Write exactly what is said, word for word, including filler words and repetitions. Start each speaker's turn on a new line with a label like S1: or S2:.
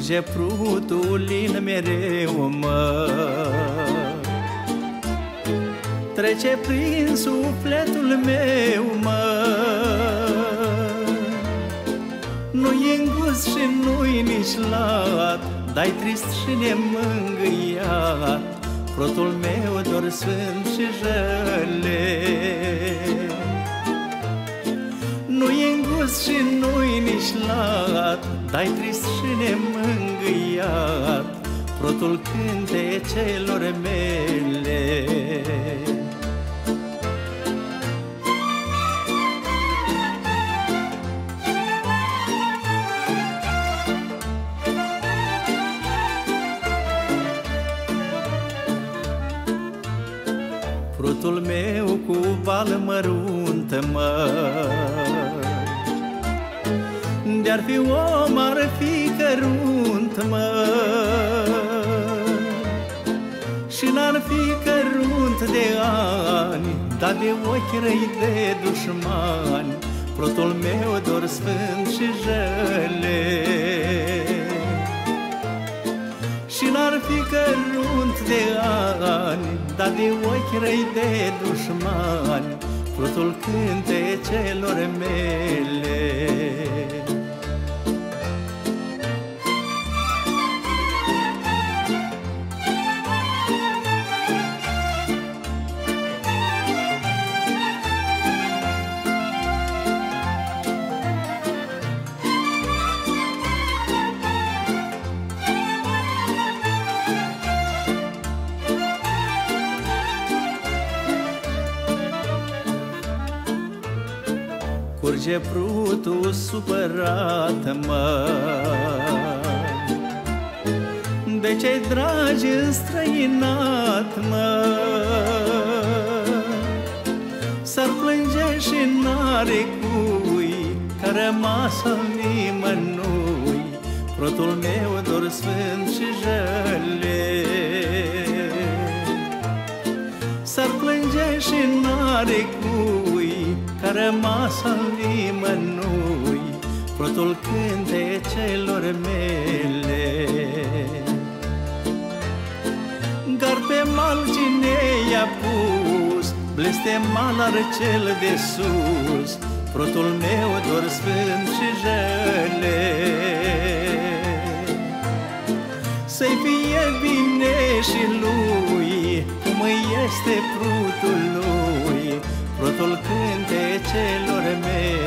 S1: Curge prutul lin mereu, mă, trece prin sufletul meu, mă. Nu-i îngust și nu-i nici lat, dai trist și nemângâiat, protul meu dor sfânt și jăle. Nu-i îngust și nu-i nici lat, dai trist și nemângâiat, protul cântecelor mele. Prutul meu cu val măruntă, mă, de-ar fi om, ar fi cărunt, mă, și n-ar fi cărunt de ani, dar de ochi răi de dușmani, prutul meu dor sfânt și jăle. Și n-ar fi cărunt de ani, dar de ochi răi de dușmani, prutul cântecelor mele. Curge prutul supărat, mă, de cei dragi înstrăinat, mă. S-ar plânge și n-are cui, că rămas al nimănui, prutul meu dor sfânt și jăle. S-ar plânge și n-are cui, că rămas al nimănui, prutul cântecelor mele. Gar pe mal cine i-a pus, blestemal ar cel de sus, prutul meu dor sfânt și jăle. Să-i fie bine și lui, cum îi este prutul lui, prutul cântecelor mele.